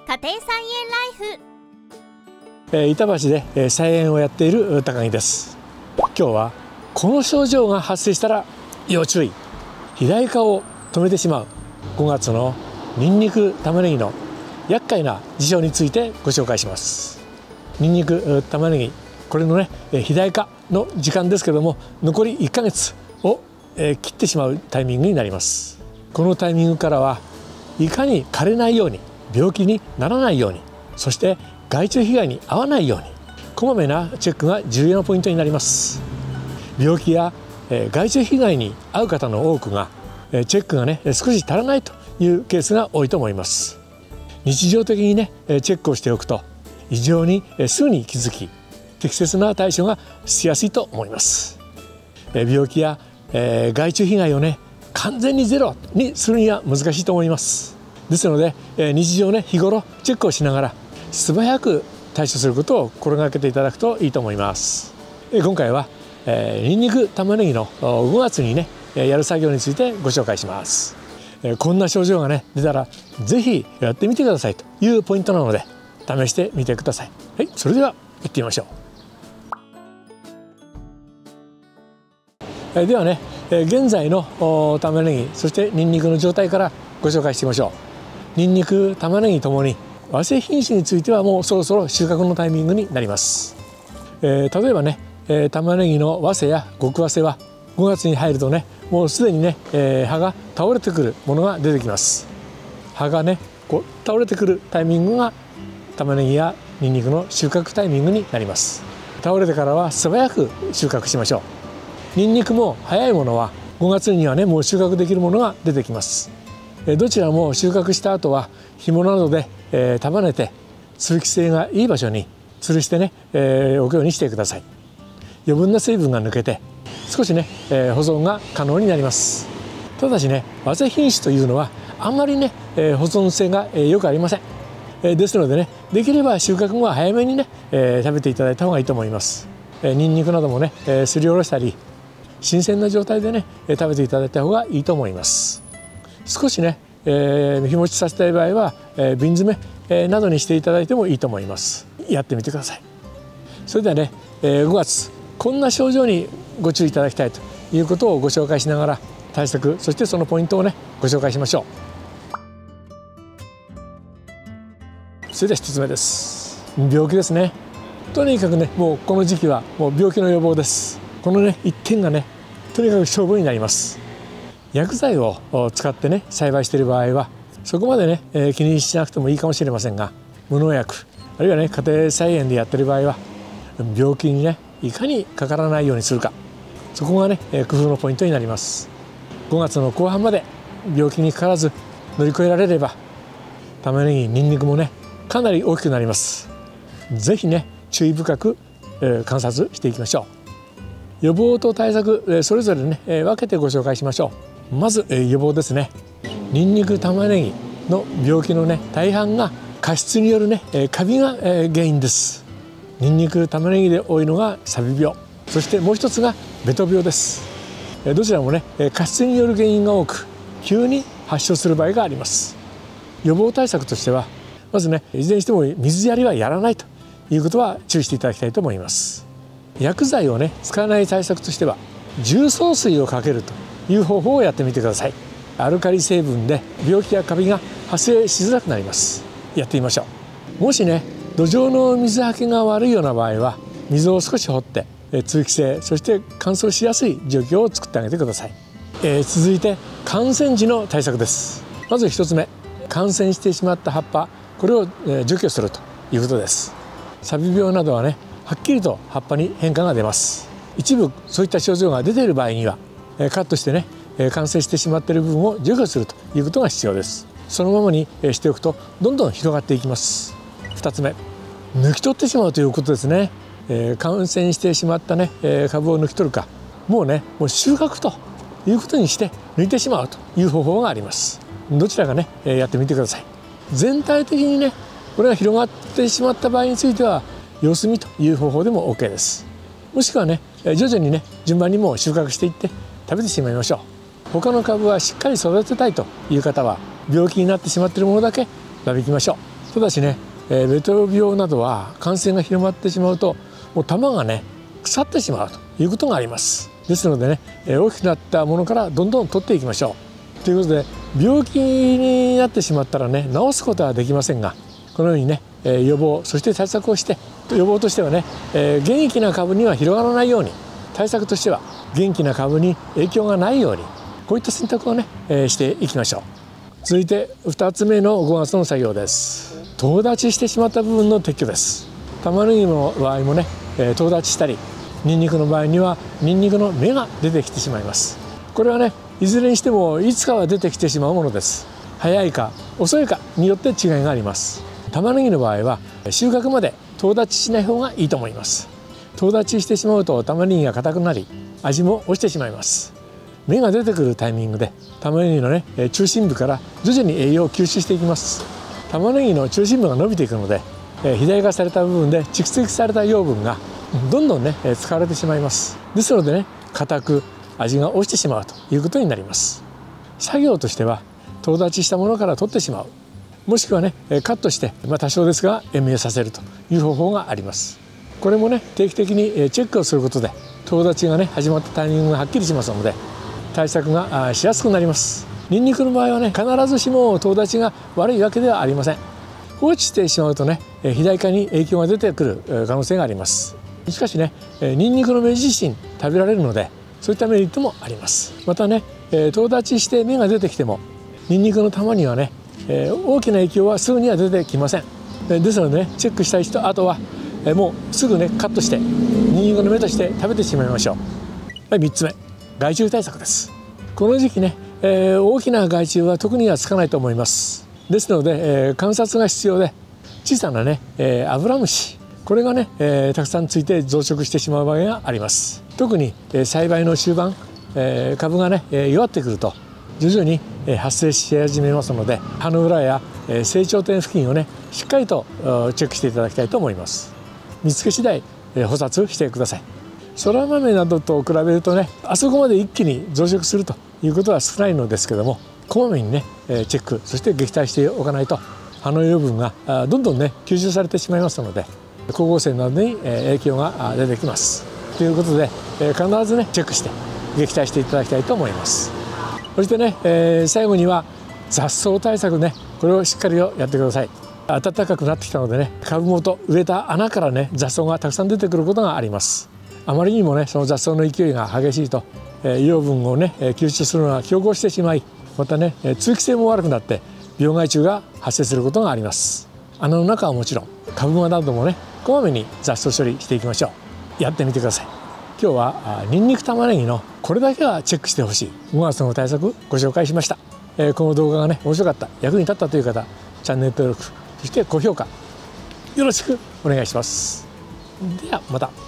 家庭菜園ライフ。 板橋で菜園をやっている高木です。今日はこの症状が発生したら要注意、肥大化を止めてしまう5月のニンニク玉ねぎの厄介な事象についてご紹介します。ニンニク玉ねぎ、これのね肥大化の時間ですけども、残り1ヶ月を切ってしまうタイミングになります。このタイミングからはいかに枯れないように、病気にならないように、そして害虫被害に遭わないように、こまめなチェックが重要なポイントになります。病気や害虫被害に遭う方の多くがチェックがね少し足らないというケースが多いと思います。日常的にねチェックをしておくと異常にすぐに気づき、適切な対処がしやすいと思います。病気や害虫被害をね完全にゼロにするには難しいと思います。ですので日常ね日頃チェックをしながら素早く対処することを心がけていただくといいと思います。今回はニンニク玉ねぎの5月にねやる作業についてご紹介します。こんな症状がね出たらぜひやってみてくださいというポイントなので試してみてください。はい、それでは行ってみましょう。ではね現在の玉ねぎ、そしてニンニクの状態からご紹介してみましょう。ニンニク玉ねぎともに早生品種についてはもうそろそろ収穫のタイミングになります。例えばね玉ねぎの早生や極早生は5月に入るとねもうすでにね葉が倒れてくるものが出てきます。葉がねこう倒れてくるタイミングが玉ねぎやニンニクの収穫タイミングになります。倒れてからは素早く収穫しましょう。ニンニクも早いものは5月にはねもう収穫できるものが出てきます。どちらも収穫した後は紐などで束ねて通気性がいい場所に吊るしてね置くようにしてください。余分な水分が抜けて少しね保存が可能になります。ただしね早生品種というのはあんまりね保存性がよくありません。ですのでねできれば収穫後は早めにね食べていただいた方がいいと思います。ニンニクなどもねすりおろしたり新鮮な状態でね食べていただいた方がいいと思います。少しね日持ちさせたい場合は瓶詰めなどにしていただいてもいいと思います。やってみてください。それではね5月こんな症状にご注意いただきたいということをご紹介しながら対策、そしてそのポイントをねご紹介しましょう。それでは1つ目です。病気ですね。とにかくねもうこの時期はもう病気の予防です。このね一点がねとにかく勝負になります。薬剤を使ってね栽培している場合はそこまでね気にしなくてもいいかもしれませんが、無農薬あるいはね家庭菜園でやっている場合は病気にねいかにかからないようにするか、そこがね工夫のポイントになります。5月の後半まで病気にかからず乗り越えられれば玉ねぎ、ニンニクもねかなり大きくなります。ぜひね注意深く観察していきましょう。予防と対策それぞれね分けてご紹介しましょう。まず予防ですね。ニンニク玉ねぎの病気のね大半が過失によるねカビが原因です。ニンニク玉ねぎで多いのがサビ病、そしてもう一つがベト病です。どちらもね過失による原因が多く急に発症する場合があります。予防対策としてはまずねいずれにしても水やりはやらないということは注意していただきたいと思います。薬剤をね使わない対策としては重曹水をかけるという方法をやってみてください。アルカリ成分で病気やカビが発生しづらくなります。やってみましょう。もしね土壌の水はけが悪いような場合は水を少し掘って通気性、そして乾燥しやすい状況を作ってあげてください。続いて感染時の対策です。まず1つ目、感染してしまった葉っぱ、これを除去するということです。サビ病などはねはっきりと葉っぱに変化が出ます。一部そういった症状が出ている場合にはカットしてね感染してしまっている部分を除去するということが必要です。そのままにしておくとどんどん広がっていきます。2つ目、抜き取ってしまうということですね。感染してしまったね株を抜き取るか、もう収穫ということにして抜いてしまうという方法があります。どちらかねやってみてください。全体的にねこれが広がってしまった場合については様子見という方法でも OK です。もしくはね徐々にね順番にもう収穫していって食べてしまいましょう。他の株はしっかり育てたいという方は病気になってしまっているものだけ間引きましょただしね、ベト病などは感染が広まってしまうともう玉がね腐ってしまうということがあります。ですのでね、大きくなったものからどんどん取っていきましょう。ということで病気になってしまったらね治すことはできませんが、このようにね予防そして対策をして、予防としてはね元気な株には広がらないように、対策としては元気な株に影響がないように、こういった選択をねしていきましょう。続いて2つ目の5月の作業です。とう立ちしてしまった部分の撤去です。玉ねぎの場合もねとう立ちしたり、ニンニクの場合にはニンニクの芽が出てきてしまいます。これはねいずれにしてもいつかは出てきてしまうものです。早いか遅いかによって違いがあります。玉ねぎの場合は収穫までとう立ちしない方がいいと思います。とう立ちしてしまうと玉ねぎが硬くなり味も落ちてしまいます。芽が出てくるタイミングで玉ねぎのね中心部から徐々に栄養を吸収していきます。玉ねぎの中心部が伸びていくので肥大化された部分で蓄積された養分がどんどんね使われてしまいます。ですのでね硬く味が落ちてしまうということになります。作業としてはとう立ちしたものから取ってしまう、もしくはねカットして、多少ですが延命させるという方法があります。これもね定期的にチェックをすることでとう立ちがね始まったタイミングがはっきりしますので対策がしやすくなります。ニンニクの場合はね必ずしもとう立ちが悪いわけではありません。放置してしまうとね肥大化に影響が出てくる可能性があります。しかしねニンニクの芽自身食べられるのでそういったメリットもあります。またねとう立ちして芽が出てきてもニンニクの玉にはね大きな影響はすぐには出てきません。ですのでねチェックしたい人、あとはもうすぐねカットしてニンニクの芽として食べてしまいましょう。3つ目、害虫対策です。この時期ね大きな害虫は特にはつかないと思います。ですので観察が必要で、小さなねアブラムシ、これがねたくさんついて増殖してしまう場合があります。特に栽培の終盤株がね弱ってくると徐々に発生し始めますので、葉の裏や成長点付近をねしっかりとチェックしていただきたいと思います。見つけ次第捕殺してください。そら豆などと比べるとねあそこまで一気に増殖するということは少ないのですけども、こまめにねチェックそして撃退しておかないと葉の養分がどんどんね吸収されてしまいますので光合成などに影響が出てきます。ということで必ずねチェックして撃退していただきたいと思います。そしてね最後には雑草対策ね、これをしっかりやってください。暖かくなってきたのでね株元植えた穴からね雑草がたくさん出てくることがあります。あまりにもねその雑草の勢いが激しいと養分をね吸収するのが競合してしまい、またね通気性も悪くなって病害虫が発生することがあります。穴の中はもちろん株間などもねこまめに雑草処理していきましょう。やってみてください。今日はニンニク玉ねぎのこれだけはチェックしてほしい5月の対策ご紹介しました。この動画がね面白かった、役に立ったという方、チャンネル登録そして高評価よろしくお願いします。ではまた。